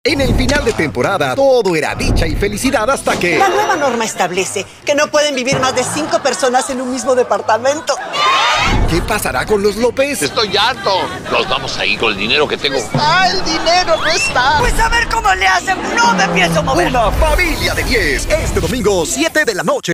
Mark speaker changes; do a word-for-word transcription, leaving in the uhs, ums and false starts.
Speaker 1: En el final de temporada, todo era dicha y felicidad hasta que...
Speaker 2: La nueva norma establece que no pueden vivir más de cinco personas en un mismo departamento.
Speaker 1: ¿Qué pasará con los López?
Speaker 3: Estoy harto. Nos vamos ahí con el dinero que tengo.
Speaker 2: ¡Ah, el dinero no está! Pues a ver cómo le hacen. No me pienso mover.
Speaker 1: Una familia de diez. Este domingo, siete de la noche.